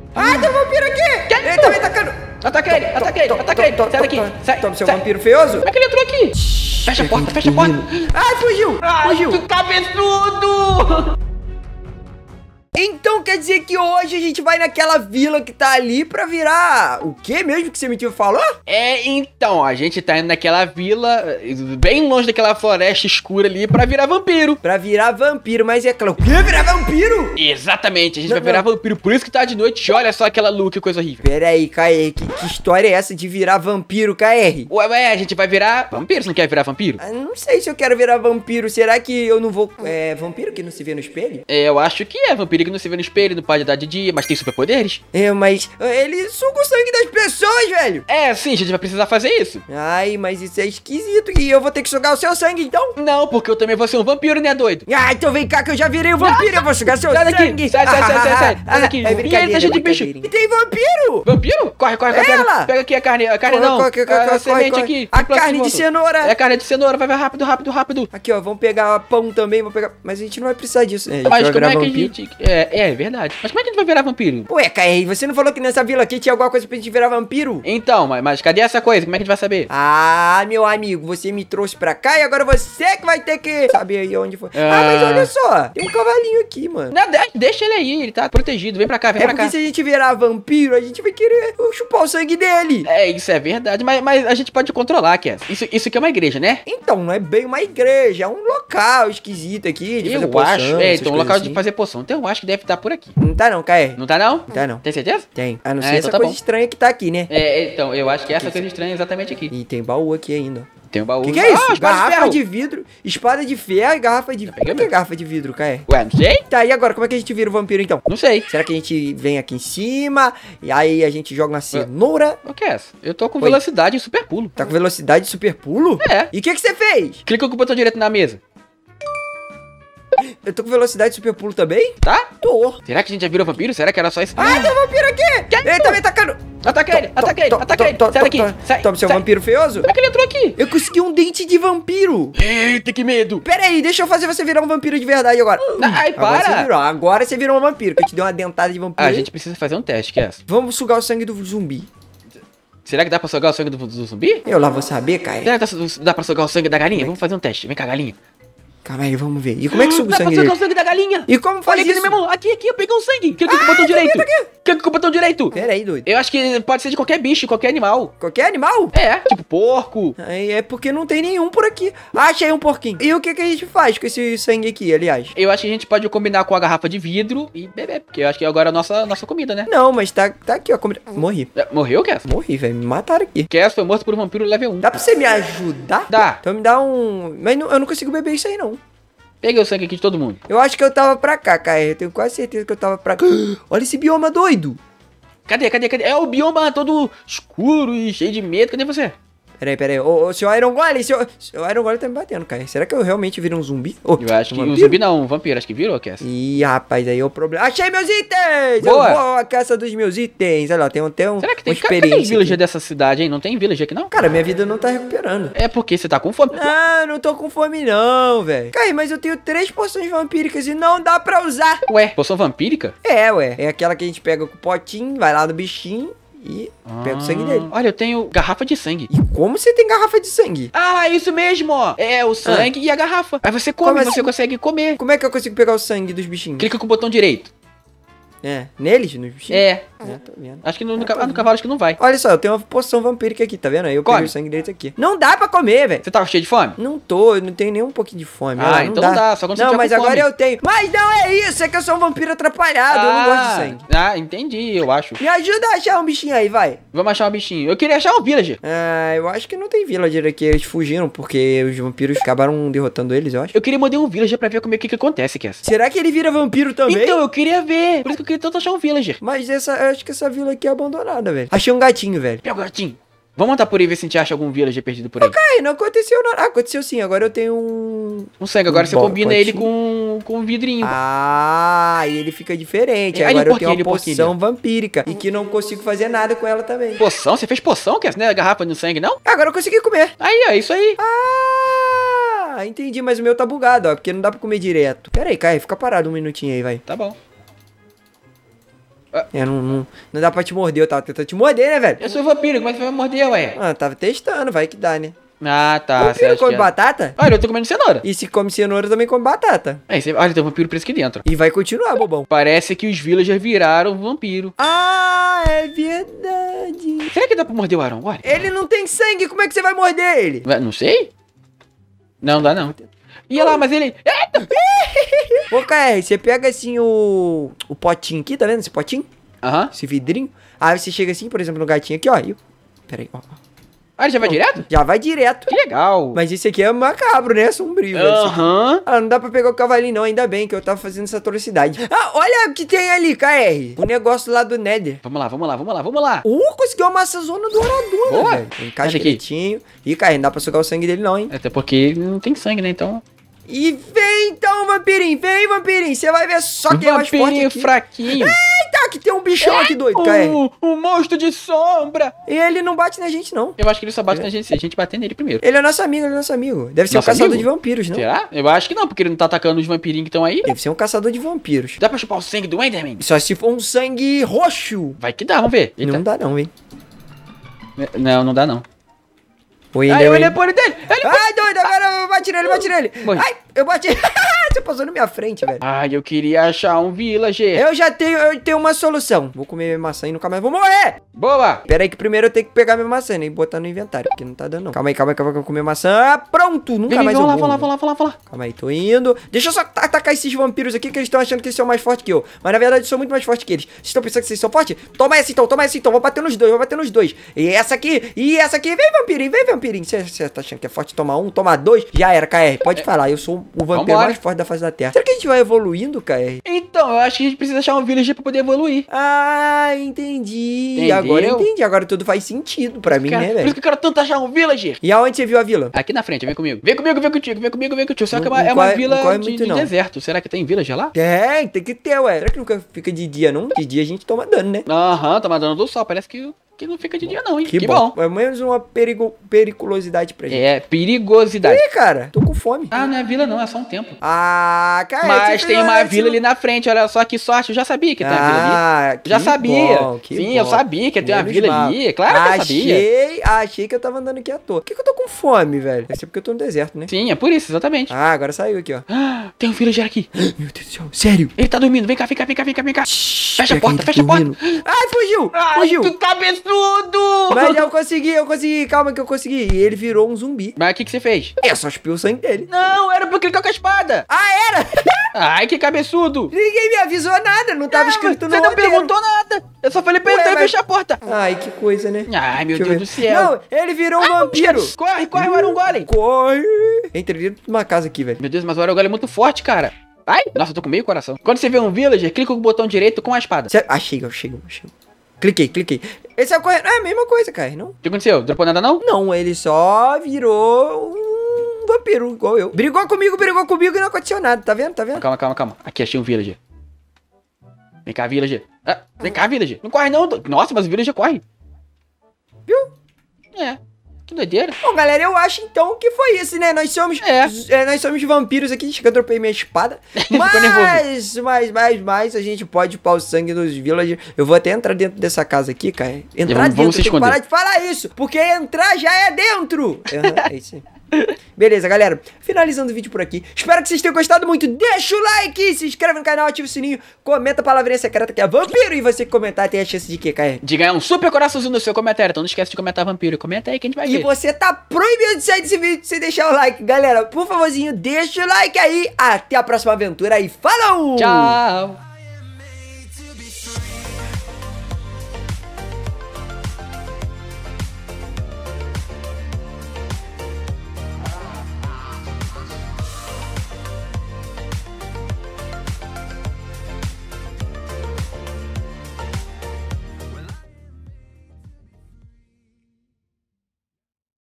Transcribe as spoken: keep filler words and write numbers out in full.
Ah, tem um vampiro aqui! Que? Ele tá me atacando! Ataca ele, ataca ele, ataca ele. Sai daqui, sai. Toma, seu sai. vampiro feioso! Como é que ele entrou aqui? Fecha a porta, fecha a porta. Ai, fugiu! Ai, Fugiu! que cabeçudo! Então quer dizer que hoje a gente vai naquela vila que tá ali pra virar... O que mesmo que você me falou? É, então, a gente tá indo naquela vila, bem longe daquela floresta escura ali, pra virar vampiro. Pra virar vampiro, mas é claro... O quê? Virar vampiro? Exatamente, a gente Não, vai virar não. vampiro, por isso que tá de noite. Olha só aquela lua, que coisa horrível. Pera aí, K R, que, que história é essa de virar vampiro, K R? Ué, ué, a gente vai virar vampiro, você não quer virar vampiro? Ah, não sei se eu quero virar vampiro. Será que eu não vou... É, vampiro que não se vê no espelho? É, eu acho que é, vampiro que não se vê no espelho, não pode dar de dia, mas tem superpoderes. É, mas ele suga o sangue das pessoas, velho. É, sim, a gente vai precisar fazer isso. Ai, mas isso é esquisito. E eu vou ter que sugar o seu sangue, então? Não, porque eu também vou ser um vampiro, né, doido? Ah, então vem cá que eu já virei o vampiro. Eu vou sugar seu Sai daqui, sangue. sai, sai, sai, sai, sai, sai daqui. É E brincadeira, ele tá cheio de é bicho. brincadeira. E tem vampiro. Vampiro? Corre, corre, corre. Ela. Pega, pega aqui a carne, a carne Corre, não. corre, corre, corre, a corre, semente corre. aqui. A no próximo carne de outro. cenoura. É a carne de cenoura, vai, vai rápido, rápido, rápido. Aqui, ó, vamos pegar pão também, vamos pegar... Mas a gente não vai precisar disso, né? A gente Mas vai como virar é que a vampiro. gente... É, é verdade. Mas como é que a gente vai virar vampiro? Ué, K R, você não falou que nessa vila aqui tinha alguma coisa pra gente virar vampiro? Então, mas, mas cadê essa coisa? Como é que a gente vai saber? Ah, meu amigo, você me trouxe pra cá e agora você que vai ter que saber aí onde foi. Ah, Ah. mas olha só, tem um cavalinho aqui, mano. Não, de- deixa ele aí, ele tá protegido. Vem pra cá, vem É pra porque cá. se a gente virar vampiro, a gente vai querer chupar o sangue dele. É, isso é verdade, mas, mas a gente pode controlar, Cass. Isso, isso aqui é uma igreja, né? Então, não é bem uma igreja, é um local esquisito aqui de fazer Eu poção, acho. É, essas então, o coisas local assim. de fazer poção. Então eu acho que deve estar por aqui. Não tá não, K R. Não tá, não? Não tá não. Tem certeza? Tem. A não É, ser então essa tá coisa bom. estranha que tá aqui, né? É, então, eu acho que essa coisa estranha é exatamente aqui. E tem baú aqui ainda. Tem um baú. O que, que é isso? Ah, espada de garrafa ferro. de vidro, espada de ferro e garrafa de... Por peguei que mesmo. garrafa de vidro, K R? Ué, não sei? Tá, e agora? Como é que a gente vira o vampiro, então? Não sei. Será que a gente vem aqui em cima e aí a gente joga uma cenoura? Ô, Cass, eu tô com Oi. velocidade e super pulo. Tá com velocidade de super pulo? É. E o que que você fez? Clica com o botão direito na mesa, Eu tô com velocidade de super pulo também? tá? Tô. Será que a gente já virou vampiro? Será que era só isso? Ah, tem um vampiro aqui! Que Ele tá me atacando! Ataca ele, ataca ele, Tom, ataca tom, ele. tom, Sai tom, daqui, tom. sai. Toma, seu sai. vampiro feioso. Como é que ele entrou aqui? Eu consegui um dente de vampiro. Eita, que medo. Pera aí, deixa eu fazer você virar um vampiro de verdade agora. Ai, Agora para. você virou, agora você virou um vampiro, que eu te dei uma dentada de vampiro. Ah, a gente precisa fazer um teste, Cass. Vamos sugar o sangue do zumbi. Será que dá pra sugar o sangue do, do zumbi? Eu lá vou saber, cara. Será que dá, dá pra sugar o sangue da galinha? Vamos fazer um teste. Vem cá, galinha. Calma aí, vamos ver. E como é que suga o Dá pra sangue sugar dele? o sangue da galinha. E como faz Olha aqui isso? na minha mão. Aqui, aqui, eu peguei um sangue. Clica com Ah, o botão tá direito. aqui, tá aqui. Clica com o botão direito. Pera aí, doido. Eu acho que pode ser de qualquer bicho, qualquer animal. Qualquer animal? É, tipo porco. Aí é porque não tem nenhum por aqui. Ah, achei um porquinho. E o que que a gente faz com esse sangue aqui, aliás? Eu acho que a gente pode combinar com a garrafa de vidro e beber. Porque eu acho que agora é a nossa, nossa comida, né? Não, mas tá, tá aqui, ó. Comida. Morri. É, Morreu, Cass? Morri, velho. Me mataram aqui. Cass foi morto por um vampiro level um. Dá pra você me ajudar? Dá. Então me dá um... Mas não- eu não consigo beber isso aí, não. Peguei o sangue aqui de todo mundo. Eu acho que eu tava pra cá, cara. Eu tenho quase certeza que eu tava pra cá. Olha esse bioma doido. Cadê, cadê, cadê? É o bioma todo escuro e cheio de medo. Cadê você? Peraí, peraí. Ô, ô, senhor Iron Golem, senhor... senhor Iron Golem tá me batendo, cara. Será que eu realmente viro um zumbi? Ô, Eu acho que um um vampiro? zumbi não, um vampiro. Acho que virou, Cass. Ih, rapaz, aí é o problema. Achei meus itens! Boa. Eu vou à caça dos meus itens. Olha lá, tem até um, Será que tem? uma Cadê os experiência. villager aqui. dessa cidade, hein? Não tem villager aqui, não? Cara, minha vida não tá recuperando. É porque você tá com fome. Não, não tô com fome não, velho. Cara, mas eu tenho três poções vampíricas e não dá pra usar. Ué, poção vampírica? É, ué. É aquela que a gente pega com o potinho, vai lá no bichinho e pega o sangue dele. Olha, eu tenho garrafa de sangue. E como você tem garrafa de sangue? Ah, isso mesmo, ó. É o sangue e a garrafa. Aí você come, Como você assim? consegue comer. Como é que eu consigo pegar o sangue dos bichinhos? Clica com o botão direito. É, neles, nos bichinhos? É. É, tô vendo. Acho que no, no, ca- ah, no cavalo acho que não vai. Olha só, eu tenho uma poção vampírica aqui, tá vendo? Aí eu Come. peguei o sangue deles aqui. Não dá pra comer, velho. Você tava cheio de fome? Não tô, eu não tenho nem um pouquinho de fome. Ah, olha lá, então não dá, só quando você Não, tiver mas com agora fome. eu tenho. Mas não é isso, é que eu sou um vampiro atrapalhado, eu não gosto de sangue. Ah, entendi, eu acho. Me ajuda a achar um bichinho aí, vai. Vamos achar um bichinho. Eu queria achar um villager. Ah, eu acho que não tem villager aqui, eles fugiram porque os vampiros acabaram derrotando eles, eu acho. Eu queria mandar um villager pra ver como é que, que acontece, Cass. Será que ele vira vampiro também? Então, eu queria ver. Por isso que eu queria tanto achar um villager. Mas essa, eu acho que essa vila aqui é abandonada, velho. Achei um gatinho, velho. Pega o gatinho. Vamos andar por aí ver se a gente acha algum villager perdido por aí. Ai, não aconteceu nada. Ah, aconteceu sim, agora eu tenho um... Um sangue, agora Um você bom combina ele potinho. com, com um vidrinho. Ah, e ele fica diferente. É, ali Agora um eu tenho uma pouquinho, ali um pouquinho, poção vampírica. E que não consigo fazer nada com ela também. Poção? Você fez poção, Cass? Não é garrafa no sangue, não? Agora eu consegui comer. Aí, ó, isso aí. Ah, entendi, mas o meu tá bugado, ó. Porque não dá pra comer direto. Pera aí, Caio, fica parado um minutinho aí, vai. Tá bom. É, não, não, não dá pra te morder, eu tava tentando te morder, né, velho? Eu sou vampiro, como é que você vai morder, ué? Ah, tava testando, vai que dá, né? Ah, tá. Vampiro come batata? Olha, eu tô comendo cenoura. E se come cenoura, também come batata. É, você... Olha, tem um vampiro preso aqui dentro. E vai continuar, bobão. Parece que os villagers viraram vampiro. Ah, é verdade. Será que dá pra morder o Arão? Olha. Ele não tem sangue, como é que você vai morder ele? Não sei. Não, dá não. Ia lá, mas ele... Eita! Ô, K R, você pega assim o... O potinho aqui, tá vendo esse potinho? Aham. Uhum. Esse vidrinho. Aí você chega assim, por exemplo, no gatinho aqui, ó. E... Pera aí, ó. Ah, ele já vai direto? Já vai direto. Que legal. Mas esse aqui é macabro, né? Sombrio. Aham. Uhum. Ah, não dá pra pegar o cavalinho não, ainda bem que eu tava fazendo essa atrocidade. Ah, olha o que tem ali, K R. O negócio lá do Nether. Vamos lá, vamos lá, vamos lá, vamos lá. Uh, conseguiu uma maçã zona douradona, Boa. velho. Encaixa direitinho. Ih, K R, não dá pra sugar o sangue dele não, hein? Até porque não tem sangue, né, então... E vem então, vampirinho, vem, vampirinho. Você vai ver só quem é mais forte Vampirinho aqui. fraquinho. Eita, que tem um bichão aqui doido, K R. O, o monstro de sombra. E ele não bate na gente, não. Eu acho que ele só bate na gente se a gente bater nele primeiro. Ele é nosso amigo, ele é nosso amigo. Deve ser Nosso um caçador amigo? de vampiros, não? Será? Eu acho que não, porque ele não tá atacando os vampirinhos que estão aí. Deve ser um caçador de vampiros. Dá pra chupar o sangue do Enderman? Só se for um sangue roxo. Vai que dá, vamos ver. Eita. Não dá não, hein? Não, não dá não. O Ai, Enderman... o Enderman dele. Ele... Ai, doido, agora eu bati nele, bati nele. Morri. Ai, eu bati... Você passou na minha frente, velho. Ai, eu queria achar um villager. Eu já tenho, eu tenho uma solução. Vou comer minha maçã e nunca mais vou morrer. Boa. Pera aí que primeiro eu tenho que pegar minha maçã, né? E botar no inventário, porque não tá dando não. Calma aí, calma aí, calma aí, que eu vou comer maçã. Ah, pronto, nunca Vem, mais vamos eu lá, vou. vamos lá, vamos lá, vamos lá, vamos lá. Calma aí, tô indo. Deixa eu só atacar esses vampiros aqui, que eles estão achando que eles são mais fortes que eu. Mas na verdade eu sou muito mais forte que eles. Vocês estão pensando que vocês são fortes? Toma essa então, toma essa então. Vou bater nos dois, vou bater nos dois. E essa aqui, e essa aqui. Vem, vampirinho, vem, vampirinho. Você tá achando que é forte? Toma um, toma dois. Já era, K R. Pode falar, eu sou o vampiro Vambora. mais forte da face da Terra. Será que a gente vai evoluindo, K R? Então, eu acho que a gente precisa achar um villager pra poder evoluir. Ah, entendi. Entendeu? Agora eu entendi. Agora tudo faz sentido pra mim, Cara, né, por isso velho? que eu quero tanto achar um villager. E aonde você viu a vila? Aqui na frente, vem comigo. Vem comigo, vem contigo, vem comigo, vem contigo. Só que é Não- uma, não é uma corre- vila não corre de, muito, de não. deserto. Será que tem villager lá? É, tem que ter, ué. Será que nunca fica de dia, não? De dia a gente toma dano, né? Aham, tá mandando do sol. Parece que, que não fica de dia não, hein? Que, bom. É menos uma perigo, periculosidade pra gente. É, perigosidade. Ih, cara, tô com fome. Ah, não é vila não, é só um templo. Ah, cara. Mas você tem fez uma esse- vila ali na frente, olha só que sorte. Eu já sabia que tem uma vila ali. Ah, que Já sabia. bom, que Sim, bom. eu sabia que ia ter uma Menos vila mal. ali. Claro que eu sabia. Achei, achei que eu tava andando aqui à toa. Por que, que eu tô com fome, velho? Deve ser porque eu tô no deserto, né? Sim, é por isso, exatamente. Ah, agora saiu aqui, ó. Ah, tem um villager aqui. Meu Deus do céu, sério? Ele tá dormindo. Vem cá, vem cá, vem cá, vem cá, vem cá. Fecha a Pega porta, ele fecha a porta. dormindo. Ai, fugiu, Ai, fugiu. que cabeçudo! Mas eu consegui, eu consegui. Calma que eu consegui. E ele virou um zumbi. Mas o que, que você fez? Eu só espiei o sangue dele. Não, era pra clicar com a espada. Ah, era? Ai, que cabeçudo. Ninguém me avisou nada, não tava Ah, escrito no Você não roteiro. perguntou nada. Eu só falei pra ele Ué, então mas- fechar a porta. Ai, que coisa, né? Ai, meu Deixa eu Deus do ver. céu. Não, ele virou um Ah, vampiro. Corre, corre, o Iron Golem. Corre. Entra dentro de uma casa aqui, velho. Meu Deus, mas o Iron Golem é muito forte, cara. Ai, nossa, eu tô com meio coração. Quando você vê um villager, clica com o botão direito com a espada. Cê... Ah, chega, chega, chega. Cliquei, cliquei. Esse é o correto. É a mesma coisa, cara, não? O que aconteceu? Dropou nada não? Não, ele só virou um vampiro, igual eu. Brigou comigo, brigou comigo e não aconteceu nada, tá vendo? Tá vendo? Calma, calma, calma. Aqui, achei um villager. Vem cá, villager. Ah, vem cá, villager. Não corre não. Nossa, mas o villager corre. Viu? É. Que doideira. Bom, galera, eu acho então que foi isso, né? Nós somos, É. é, nós somos vampiros aqui. Acho que eu dropei minha espada. Ficou Mas, mas, mas, mas, a gente pode upar o sangue dos villagers. Eu vou até entrar dentro dessa casa aqui, cara. Entrar Vamos- vamos dentro, se eu tenho que esconder. parar de falar isso. Porque entrar já é dentro. Uhum, é isso aí. Beleza, galera. Finalizando o vídeo por aqui. Espero que vocês tenham gostado muito. Deixa o like, se inscreve no canal, ativa o sininho. Comenta a palavrinha secreta que é vampiro. E você que comentar tem a chance de quê, Caio? De ganhar um super coraçãozinho no seu comentário. Então não esquece de comentar vampiro. Comenta aí que a gente vai E ver. você tá proibido de sair desse vídeo sem deixar o like. Galera, por favorzinho, deixa o like aí. Até a próxima aventura e falou! Tchau.